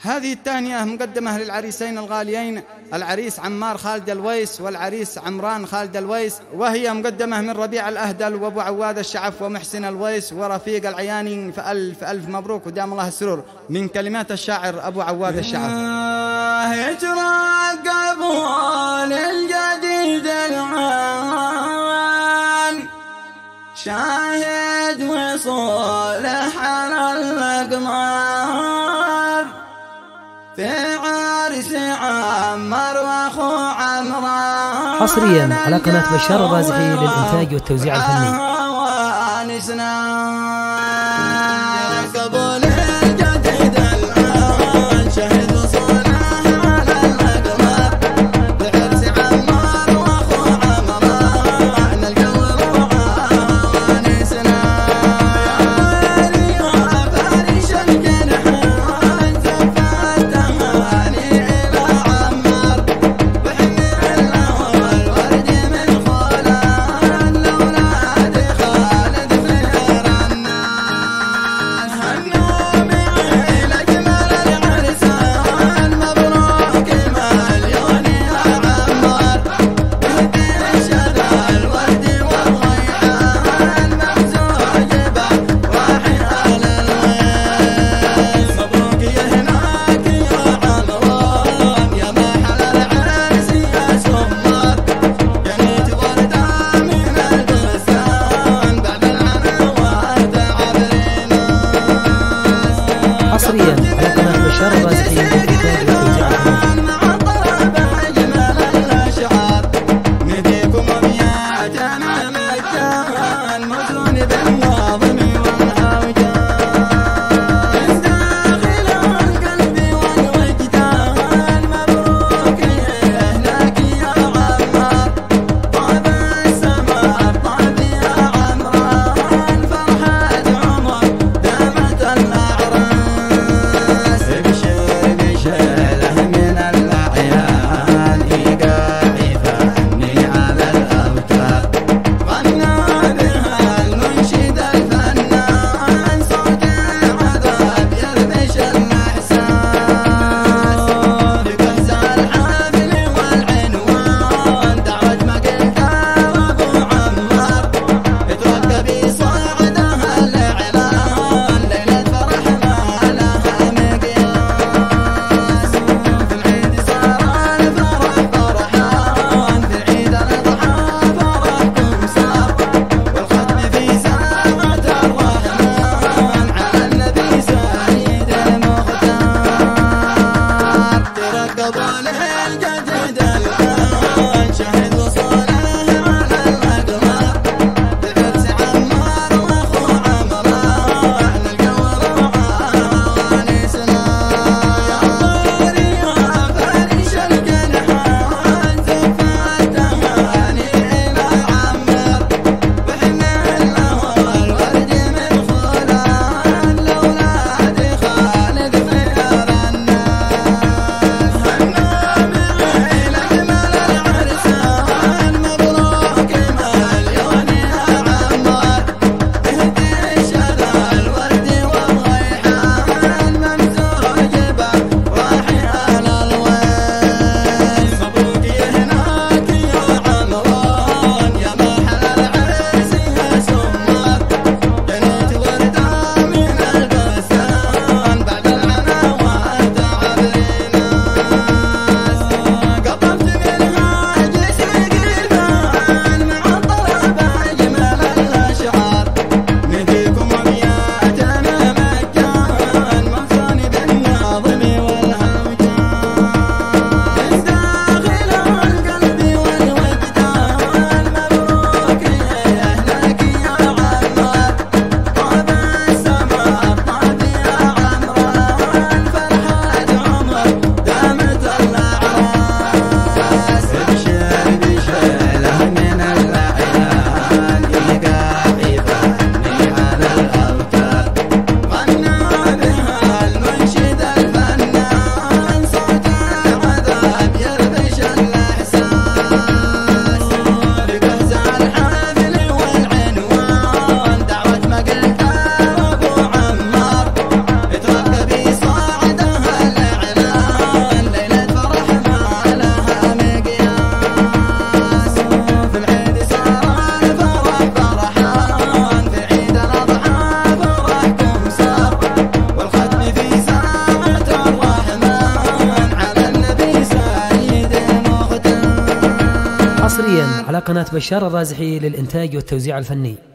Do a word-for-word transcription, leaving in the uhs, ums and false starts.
هذه التهنئة مقدمة للعريسين الغاليين، العريس عمار خالد الويس والعريس عمران خالد الويس، وهي مقدمة من ربيع الأهدل وأبو عواد الشعف ومحسن الويس ورفيق العياني، فألف ألف مبروك ودام الله السرور. من كلمات الشاعر أبو عواد الشعف. يجرى قبول الجديد العان شاهد وصوله على الأقمار في عرس عمر واخو عمران. حصريا على قناة بشار الرازقي للإنتاج والتوزيع الفني. حصريا على قناة بشار الرازقي للإنتاج والتوزيع الفني. حصريا على قناة بشار الرازحي للإنتاج والتوزيع الفني.